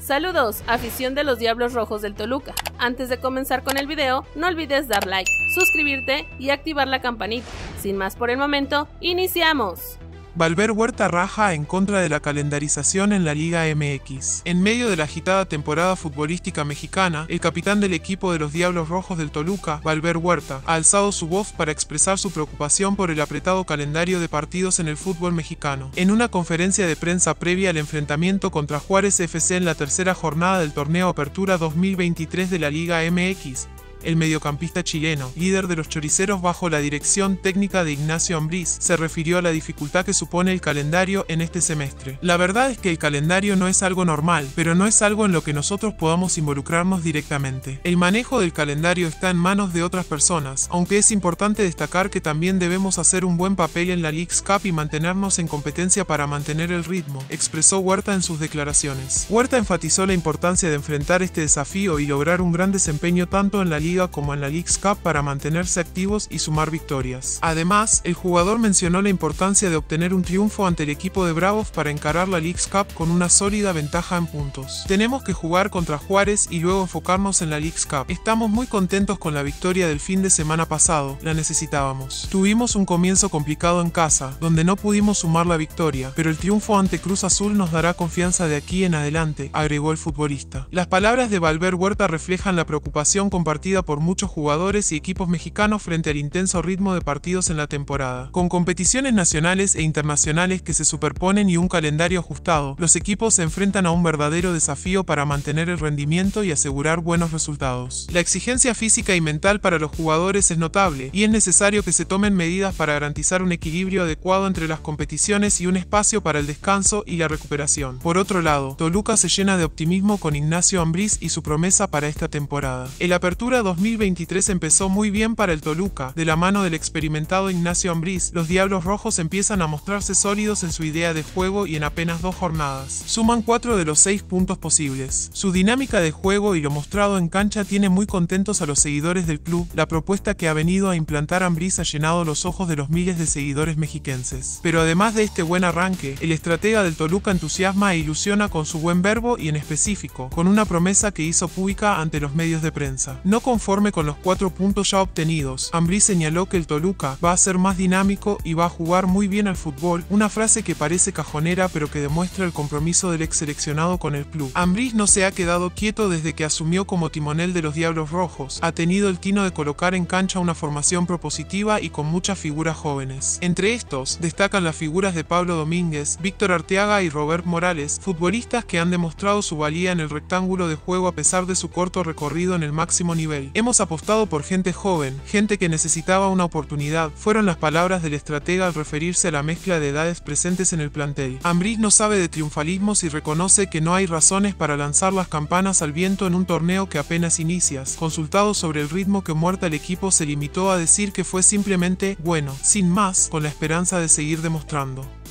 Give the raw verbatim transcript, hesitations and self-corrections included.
Saludos, afición de los Diablos Rojos del Toluca. Antes de comenzar con el video, no olvides dar like, suscribirte y activar la campanita. Sin más por el momento, ¡iniciamos! Valver Huerta raja en contra de la calendarización en la Liga M X. En medio de la agitada temporada futbolística mexicana, el capitán del equipo de los Diablos Rojos del Toluca, Valver Huerta, ha alzado su voz para expresar su preocupación por el apretado calendario de partidos en el fútbol mexicano. En una conferencia de prensa previa al enfrentamiento contra Juárez F C en la tercera jornada del torneo Apertura dos mil veintitrés de la Liga M X, el mediocampista chileno, líder de los choriceros bajo la dirección técnica de Ignacio Ambriz, se refirió a la dificultad que supone el calendario en este semestre. La verdad es que el calendario no es algo normal, pero no es algo en lo que nosotros podamos involucrarnos directamente. El manejo del calendario está en manos de otras personas, aunque es importante destacar que también debemos hacer un buen papel en la Leagues Cup y mantenernos en competencia para mantener el ritmo, expresó Huerta en sus declaraciones. Huerta enfatizó la importancia de enfrentar este desafío y lograr un gran desempeño tanto en la Liga como en la Leagues Cup para mantenerse activos y sumar victorias. Además, el jugador mencionó la importancia de obtener un triunfo ante el equipo de Bravos para encarar la Leagues Cup con una sólida ventaja en puntos. Tenemos que jugar contra Juárez y luego enfocarnos en la Leagues Cup. Estamos muy contentos con la victoria del fin de semana pasado, la necesitábamos. Tuvimos un comienzo complicado en casa, donde no pudimos sumar la victoria, pero el triunfo ante Cruz Azul nos dará confianza de aquí en adelante, agregó el futbolista. Las palabras de Valver Huerta reflejan la preocupación compartida por muchos jugadores y equipos mexicanos frente al intenso ritmo de partidos en la temporada. Con competiciones nacionales e internacionales que se superponen y un calendario ajustado, los equipos se enfrentan a un verdadero desafío para mantener el rendimiento y asegurar buenos resultados. La exigencia física y mental para los jugadores es notable, y es necesario que se tomen medidas para garantizar un equilibrio adecuado entre las competiciones y un espacio para el descanso y la recuperación. Por otro lado, Toluca se llena de optimismo con Ignacio Ambriz y su promesa para esta temporada. El Apertura dos mil veintitrés empezó muy bien para el Toluca. De la mano del experimentado Ignacio Ambriz, los Diablos Rojos empiezan a mostrarse sólidos en su idea de juego y en apenas dos jornadas suman cuatro de los seis puntos posibles. Su dinámica de juego y lo mostrado en cancha tiene muy contentos a los seguidores del club. La propuesta que ha venido a implantar Ambriz ha llenado los ojos de los miles de seguidores mexiquenses. Pero además de este buen arranque, el estratega del Toluca entusiasma e ilusiona con su buen verbo y en específico, con una promesa que hizo pública ante los medios de prensa. No conforme con los cuatro puntos ya obtenidos, Ambriz señaló que el Toluca va a ser más dinámico y va a jugar muy bien al fútbol, una frase que parece cajonera pero que demuestra el compromiso del ex seleccionado con el club. Ambriz no se ha quedado quieto desde que asumió como timonel de los Diablos Rojos, ha tenido el tino de colocar en cancha una formación propositiva y con muchas figuras jóvenes. Entre estos, destacan las figuras de Pablo Domínguez, Víctor Arteaga y Robert Morales, futbolistas que han demostrado su valía en el rectángulo de juego a pesar de su corto recorrido en el máximo nivel. Hemos apostado por gente joven, gente que necesitaba una oportunidad, fueron las palabras del estratega al referirse a la mezcla de edades presentes en el plantel. Ambriz no sabe de triunfalismos y reconoce que no hay razones para lanzar las campanas al viento en un torneo que apenas inicias. Consultado sobre el ritmo que muerta el equipo, se limitó a decir que fue simplemente bueno, sin más, con la esperanza de seguir demostrando.